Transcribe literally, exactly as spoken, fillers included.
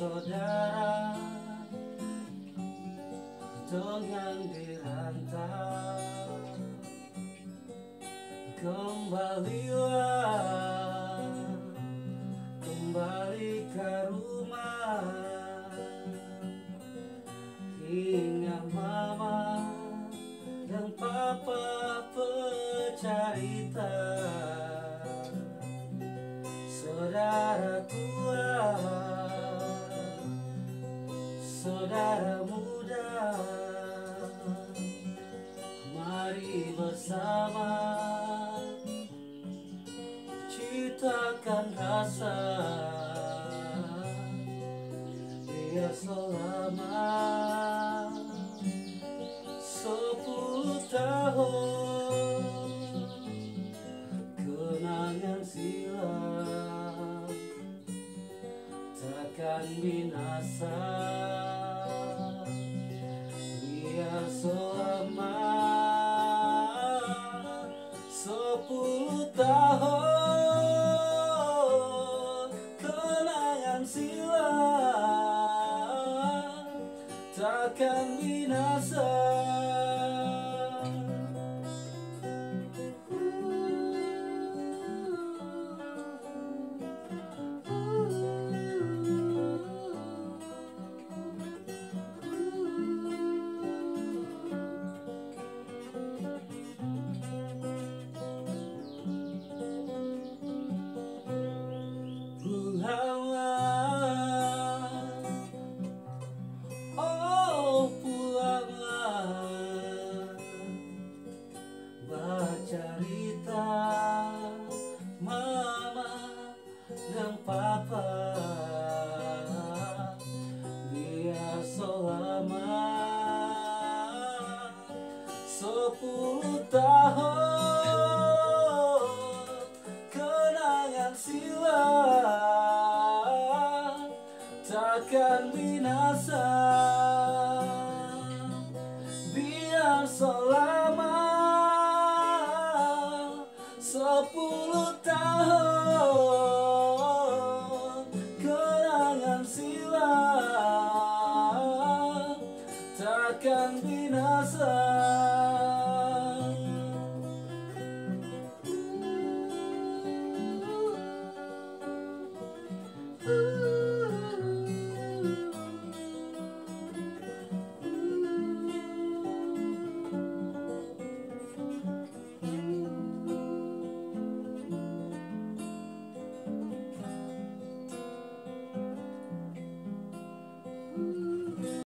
saudara dengan dirantau, kembalilah, kembali ke rumah. Hingga mama dan papa bercerita, saudara tua, saudara muda, mari bersama ciptakan rasa biar selama sepuluh tahun kenangan silam takkan binasa. Biar selama sepuluh tahun kenangan silam takkan binasa. Pulanglah, oh pulanglah, bercerita mama dan papa, biar selama sepuluh tahun kenangan silam takkan bisa.